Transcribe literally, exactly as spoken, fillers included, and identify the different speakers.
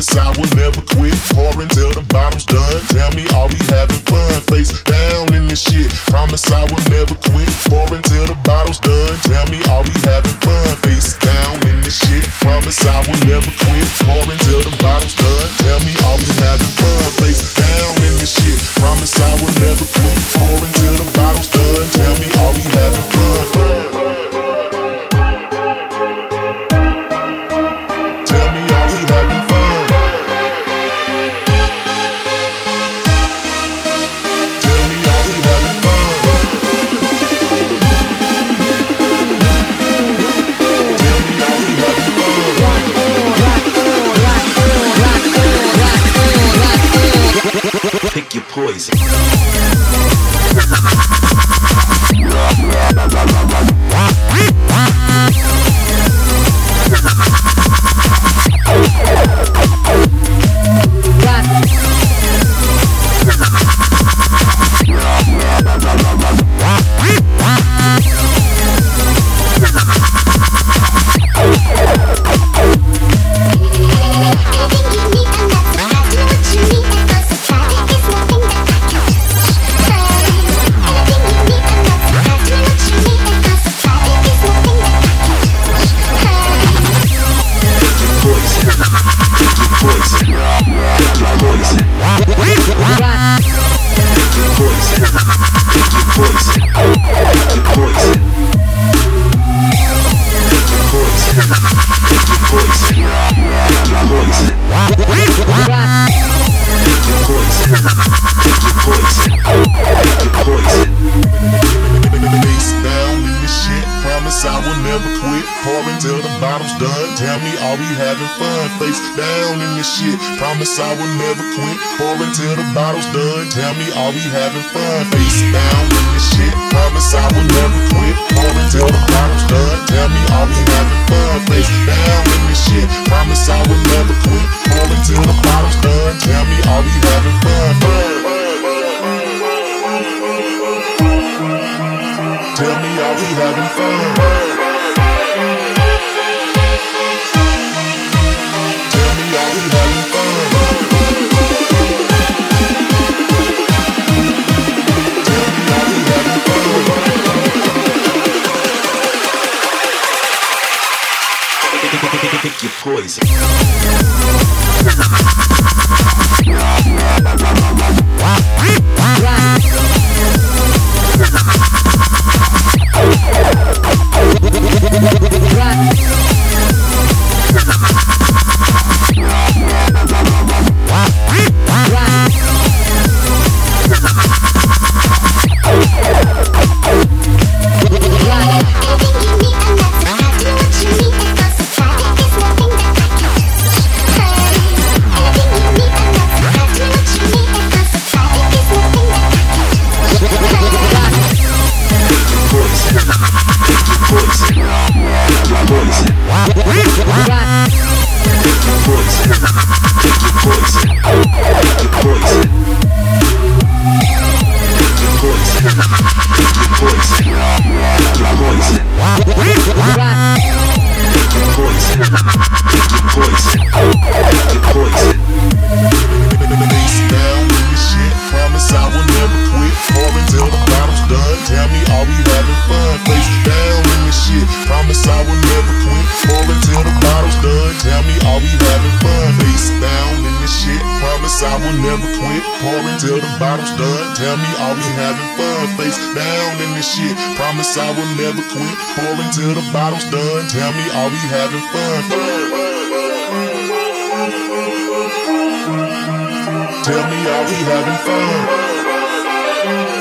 Speaker 1: Promise I will never quit. Pouring till the bottle's done. Tell me, are we having fun? Face down in this shit. Promise I will never quit. Pouring till the bottle's done. Tell me, are we having fun? Face down in this shit. Promise I will never quit. Pouring till the bottle's done. Tell me, are we having fun? Face down in this shit. Promise I will never quit. Pouring till the bottle's done. Tell me, are we having fun? Tell me, are we having fun? Tell me, are we having fun? Tell me, are we having fun? Pick your poison. I will never quit, pouring till the bottle's done. Tell me, are we having fun? Face down in this shit. Promise I will never quit, pouring till the bottle's done. Tell me, are we having fun? Face down in this shit. Promise I will never quit, pouring till the bottle's done. Tell me, are we having fun? Face down in this shit. Promise I will never quit, pouring till the bottle's done. Tell me, are we having fun? Tell me, are we having fun? Tell me, are we having fun? Tell me, are we having fun? Pick your poison. I will never quit, pouring till the bottle's done. Tell me, are we having fun? Face down in this shit. Promise I will never quit, pouring till the bottle's done. Tell me, are we having fun? Tell me, are we having fun?